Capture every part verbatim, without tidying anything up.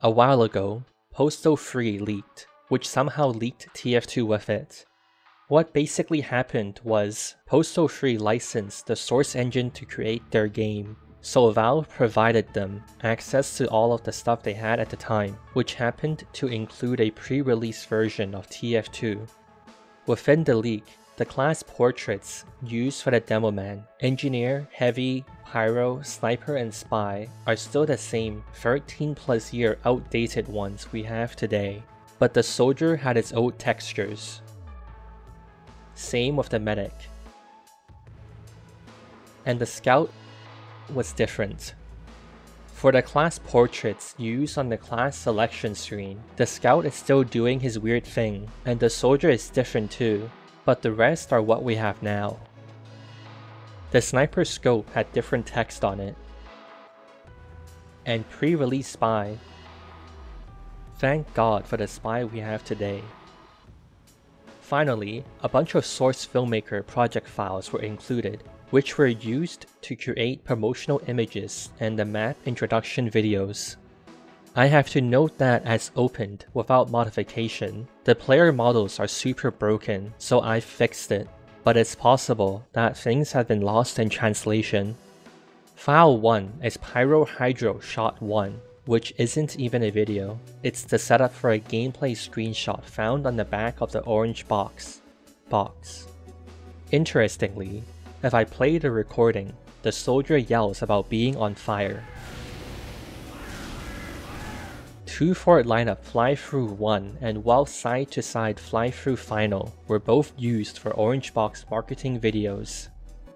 A while ago, Postal three leaked, which somehow leaked T F two with it. What basically happened was, Postal three licensed the source engine to create their game, so Valve provided them access to all of the stuff they had at the time, which happened to include a pre-release version of T F two. Within the leak, the class portraits used for the demo man, Engineer, Heavy, Pyro, Sniper, and Spy are still the same thirteen plus year outdated ones we have today, but the Soldier had its old textures. Same with the Medic. And the Scout was different. For the class portraits used on the class selection screen, the Scout is still doing his weird thing, and the Soldier is different too, but the rest are what we have now. The Sniper scope had different text on it. And pre-release Spy. Thank God for the Spy we have today. Finally, a bunch of source filmmaker project files were included, which were used to create promotional images and the map introduction videos. I have to note that as opened without modification, the player models are super broken, so I fixed it, but it's possible that things have been lost in translation. File one is Pyro Hydro Shot one, which isn't even a video. It's the setup for a gameplay screenshot found on the back of the orange box. Box. Interestingly, if I play the recording, the Soldier yells about being on fire. Two Fort lineup Fly-Through one and Well Side to Side Fly-Through Final were both used for Orange Box marketing videos.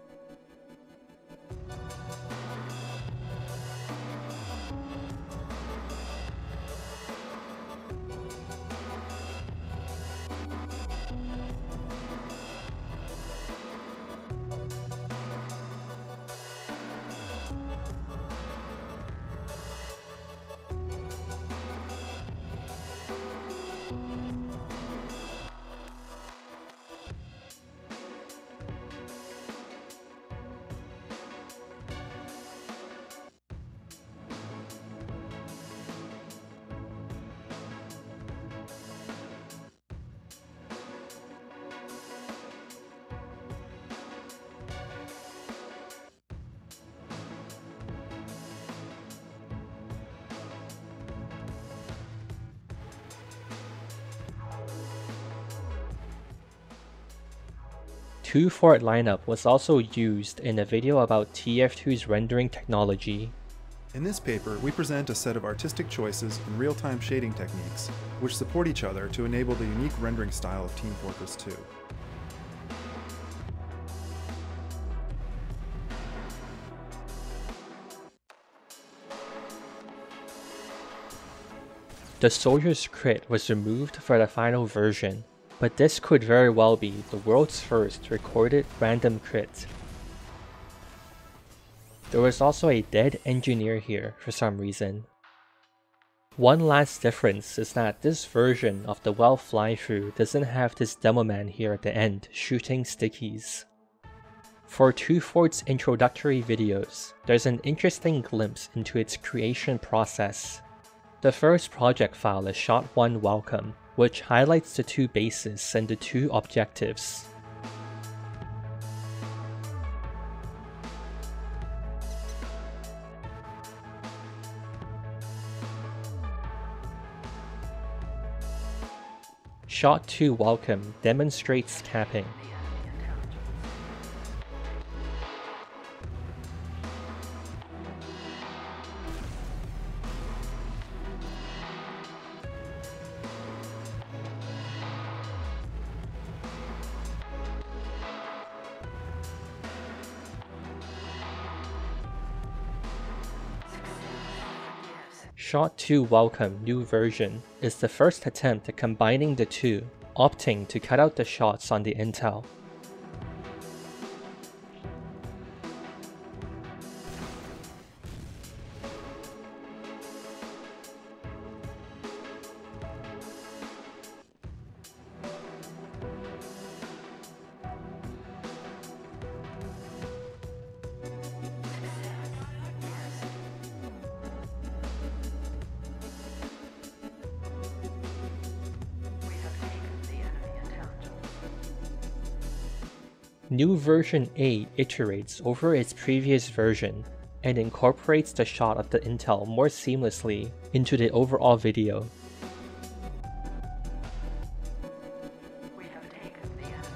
Two Fort lineup was also used in a video about T F two's rendering technology. In this paper, we present a set of artistic choices and real-time shading techniques, which support each other to enable the unique rendering style of Team Fortress two. The Soldier's crit was removed for the final version, but this could very well be the world's first recorded random crit. There was also a dead engineer here for some reason. One last difference is that this version of the Well Fly-Through doesn't have this demo man here at the end shooting stickies. For Two Fort's introductory videos, there's an interesting glimpse into its creation process. The first project file is Shot one Welcome, which highlights the two bases and the two objectives. Shot two Welcome demonstrates capping. Shot two Welcome New Version is the first attempt at combining the two, opting to cut out the shots on the intel. New version eight iterates over its previous version and incorporates the shot of the intel more seamlessly into the overall video. We have taken the enemy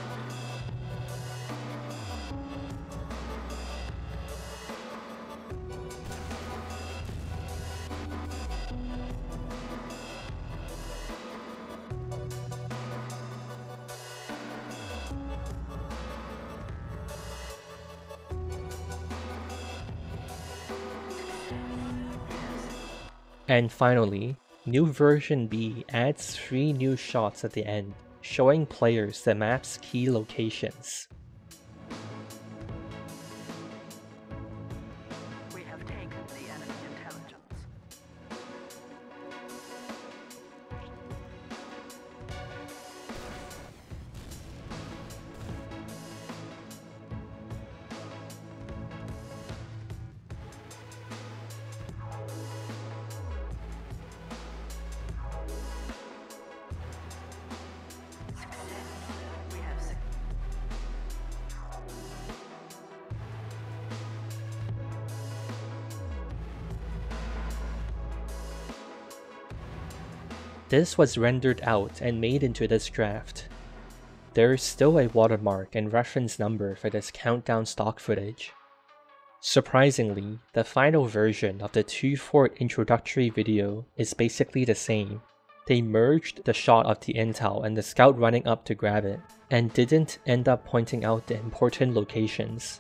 And finally, new version B adds three new shots at the end, showing players the map's key locations. We have taken the enemy intelligence. We have sec- This was rendered out and made into this draft. There is still a watermark and reference number for this countdown stock footage. Surprisingly, the final version of the two fort introductory video is basically the same. They merged the shot of the intel and the scout running up to grab it, and didn't end up pointing out the important locations.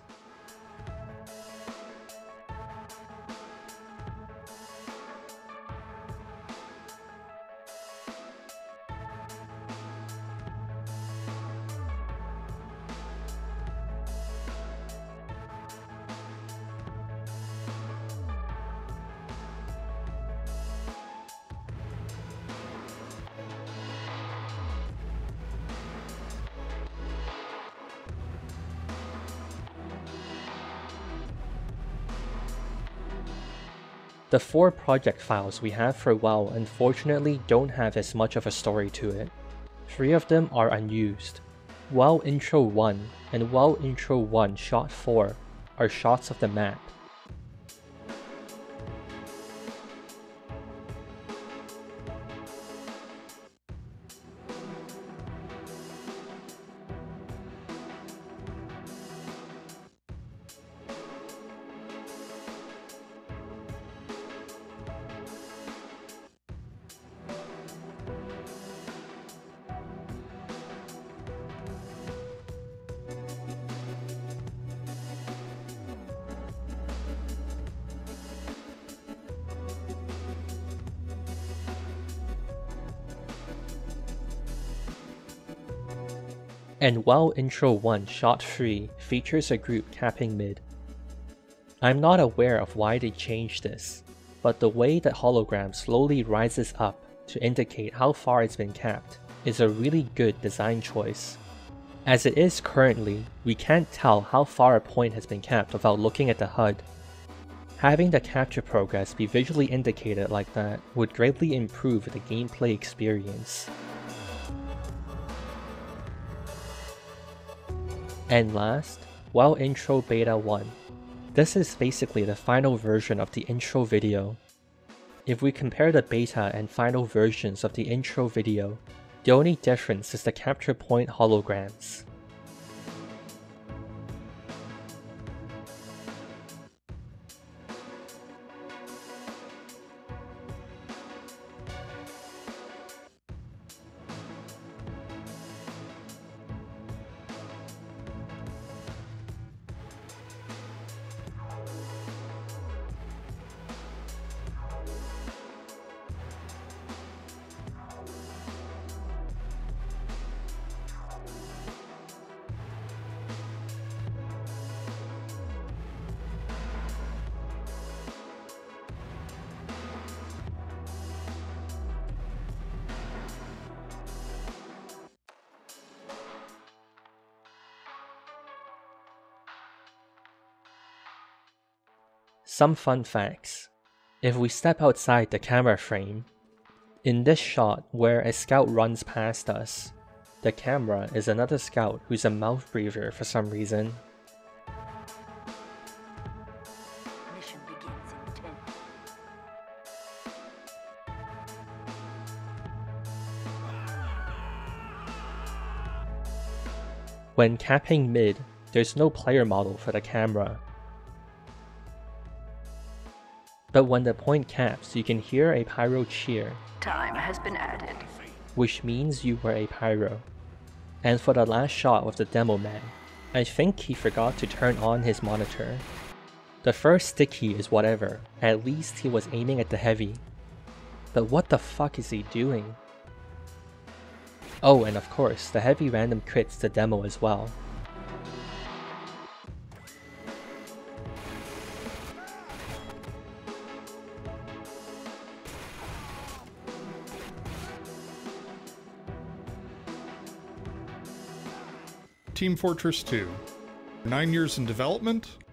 The four project files we have for WoW unfortunately don't have as much of a story to it. Three of them are unused. WoW Intro one and WoW Intro one Shot four are shots of the map. And WoW Intro one Shot three features a group capping mid. I'm not aware of why they changed this, but the way that hologram slowly rises up to indicate how far it's been capped is a really good design choice. As it is currently, we can't tell how far a point has been capped without looking at the H U D. Having the capture progress be visually indicated like that would greatly improve the gameplay experience. And last, WoW Intro Beta one. This is basically the final version of the intro video. If we compare the beta and final versions of the intro video, the only difference is the capture point holograms. Some fun facts. If we step outside the camera frame, in this shot where a scout runs past us, The camera is another scout who's a mouth breather for some reason. Mission begins in ten. When capping mid, there's no player model for the camera. But when the point caps, you can hear a pyro cheer, Time has been added. which means you were a pyro. And for the last shot with the demo man, I think he forgot to turn on his monitor. The first stick key is whatever, at least he was aiming at the heavy. But what the fuck is he doing? Oh, and of course, the heavy random crits the demo as well. Team Fortress two. Nine years in development,